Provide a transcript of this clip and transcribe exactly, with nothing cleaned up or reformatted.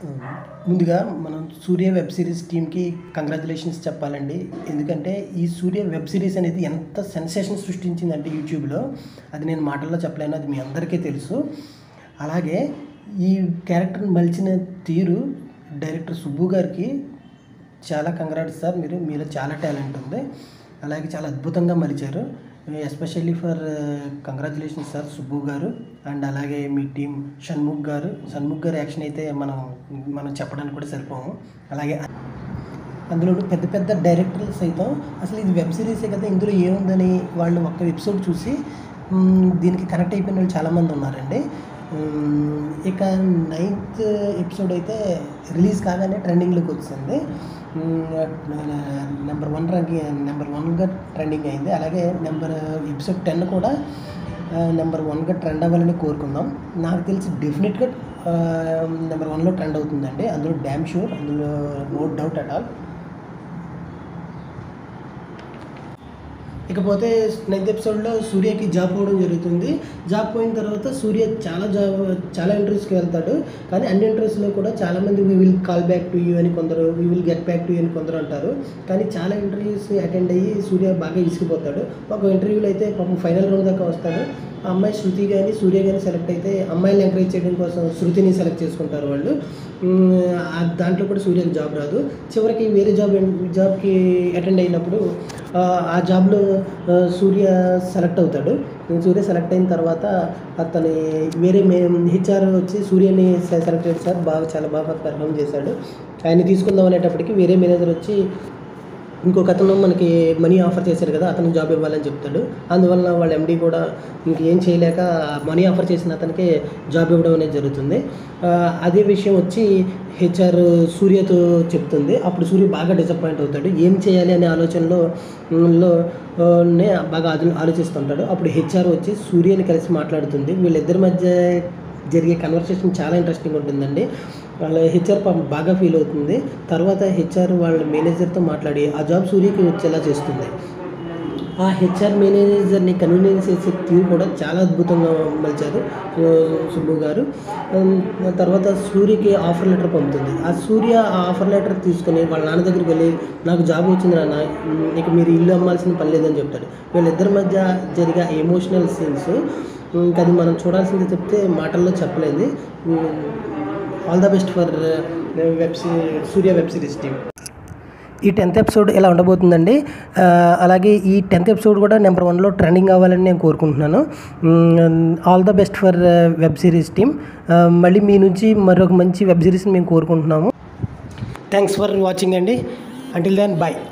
ముందుగా మనం Surya web series టీమ్కి కంగ్రాచులేషన్స్ చెప్పాలండి. ఎందుకంటే ఈ సూర్య వెబ్ సిరీస్ అనేది ఎంత సెన్సేషన్ సృష్టించిందంటే యూట్యూబ్లో, అది నేను మాటల్లో చెప్పలేను, అది మీ అందరికీ తెలుసు. అలాగే ఈ క్యారెక్టర్ని మలిచిన తీరు డైరెక్టర్ సుబ్బు గారికి చాలా కంగ్రాట్స్ సార్. మీరు మీలో చాలా టాలెంట్ ఉంది, అలాగే చాలా అద్భుతంగా మలిచారు. Especially for congratulations sir Subbu garu. And అలాగే మీ టీం షణ్ముఖ్ గారు. షణ్ముఖ్ గారు యాక్షన్ అయితే మనం మనం చెప్పడానికి కూడా సరిపోము. అలాగే అందులో పెద్ద పెద్ద డైరెక్టర్లు సైతం అసలు ఇది వెబ్ సిరీసే కదా, ఇందులో ఏముందని వాళ్ళు ఒక్క ఎపిసోడ్ చూసి దీనికి కనెక్ట్ అయిపోయిన వాళ్ళు చాలామంది ఉన్నారండి. ఇక నైన్త్ ఎపిసోడ్ అయితే రిలీజ్ కాగానే ట్రెండింగ్లోకి వచ్చింది. నెంబర్ వన్ ర్యాంకింగ్ నెంబర్ వన్గా ట్రెండింగ్ అయింది. అలాగే నెంబర్ ఎపిసోడ్ టెన్ కూడా నెంబర్ వన్గా ట్రెండ్ అవ్వాలని కోరుకుందాం. నాకు తెలిసి డెఫినెట్గా నెంబర్ వన్లో ట్రెండ్ అవుతుందండి, అందులో డ్యామ్ షూర్, అందులో నో డౌట్ అట్ ఆల్. ఇకపోతే నైన్త్ ఎపిసోడ్లో సూర్యకి జాబ్ పోవడం జరుగుతుంది. జాబ్ పోయిన తర్వాత సూర్య చాలా జాబ్ చాలా ఇంటర్వ్యూస్కి వెళ్తాడు. కానీ అన్ని ఇంటర్వ్యూస్లో కూడా చాలామంది we will call back to you అని కొందరు, we will get back to you అని కొందరు అంటారు. కానీ చాలా ఇంటర్వ్యూస్ అటెండ్ అయ్యి సూర్య బాగా విసిగిపోతాడు. ఒక ఇంటర్వ్యూలో అయితే పాపం ఫైనల్ రౌండ్ దాకా వస్తాడు. ఆ అమ్మాయి శృతి కానీ సూర్య కానీ సెలెక్ట్ అయితే అమ్మాయిని ఎంకరేజ్ చేయడం కోసం శృతిని సెలెక్ట్ చేసుకుంటారు వాళ్ళు. దాంట్లో కూడా సూర్యకి జాబ్ రాదు. చివరికి వేరే జాబ్ జాబ్కి అటెండ్ అయినప్పుడు ఆ జాబ్లో సూర్య సెలెక్ట్ అవుతాడు. సూర్య సెలెక్ట్ అయిన తర్వాత అతని వేరే మే హెచ్ఆర్ వచ్చి సూర్యని సెలెక్ట్ చేశారు సార్, బాగా చాలా బాగా పెర్ఫామ్ చేశాడు, ఆయన తీసుకుందాం అనేటప్పటికి వేరే మేనేజర్ వచ్చి ఇంకొక అతను మనకి మనీ ఆఫర్ చేశారు కదా, అతను జాబ్ ఇవ్వాలని చెప్తాడు. అందువల్ల వాళ్ళ ఎండీ కూడా ఇంకేం చేయలేక మనీ ఆఫర్ చేసిన అతనికి జాబ్ ఇవ్వడం అనేది జరుగుతుంది. అదే విషయం వచ్చి హెచ్ఆర్ సూర్యతో చెప్తుంది. అప్పుడు సూర్య బాగా డిసప్పాయింట్ అవుతాడు. ఏం చేయాలి అనే ఆలోచనలో లోనే బాగా ఆలోచిస్తుంటాడు. అప్పుడు హెచ్ఆర్ వచ్చి సూర్యని కలిసి మాట్లాడుతుంది. వీళ్ళిద్దరి మధ్య జరిగే కన్వర్సేషన్ చాలా ఇంట్రెస్టింగ్ ఉంటుందండి. వాళ్ళ హెచ్ఆర్ బాగా ఫీల్ అవుతుంది. తర్వాత హెచ్ఆర్ వాళ్ళ మేనేజర్తో మాట్లాడి ఆ జాబ్ సూర్యకి వచ్చేలా చేస్తుంది. ఆ హెచ్ఆర్ మేనేజర్ని కన్వీనియన్స్ చేసే తీరు కూడా చాలా అద్భుతంగా మలిచారు సుబ్బు గారు. తర్వాత సూర్యకి ఆఫర్ లెటర్ పంపుతుంది. ఆ సూర్య ఆ ఆఫర్ లెటర్ తీసుకుని వాళ్ళ నాన్న దగ్గరికి వెళ్ళి నాకు జాబ్ వచ్చింది నాన్న, ఇక మీరు ఇల్లు అమ్మాల్సిన పని లేదని చెప్తాడు. వీళ్ళిద్దరి మధ్య జరిగే ఎమోషనల్ సీన్స్ ఇంకా అది మనం చూడాల్సిందే, చెప్తే మాటల్లో చెప్పలేదు. All the best for web Surya web series team. ఈ టెన్త్ ఎపిసోడ్ ఇలా ఉండబోతుందండి. అలాగే ఈ టెన్త్ ఎపిసోడ్ కూడా నెంబర్ వన్లో ట్రెండింగ్ అవ్వాలని నేను కోరుకుంటున్నాను. All the best for web series team. మళ్ళీ మీ నుంచి మరొక మంచి వెబ్ సిరీస్ని మేము కోరుకుంటున్నాము. థ్యాంక్స్ ఫర్ వాచింగ్ అండి. Until then bye.